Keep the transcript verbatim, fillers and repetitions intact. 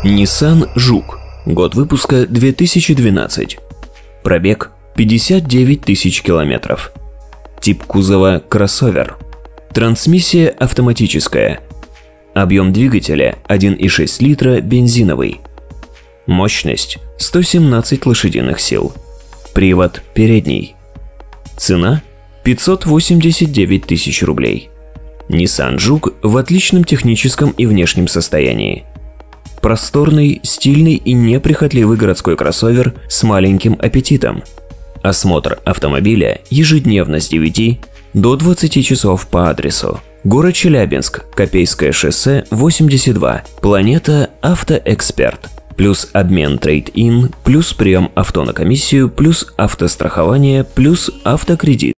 Nissan Juke. Год выпуска две тысячи двенадцатый. Пробег пятьдесят девять тысяч километров. Тип кузова кроссовер. Трансмиссия автоматическая. Объем двигателя один и шесть литра бензиновый. Мощность сто семнадцать лошадиных сил. Привод передний. Цена пятьсот восемьдесят девять тысяч рублей. Nissan Juke в отличном техническом и внешнем состоянии. Просторный, стильный и неприхотливый городской кроссовер с маленьким аппетитом. Осмотр автомобиля ежедневно с девяти до двадцати часов по адресу: город Челябинск, Копейское шоссе восемьдесят два, Планета Автоэксперт. Плюс обмен трейд-ин, плюс прием авто на комиссию, плюс автострахование, плюс автокредит.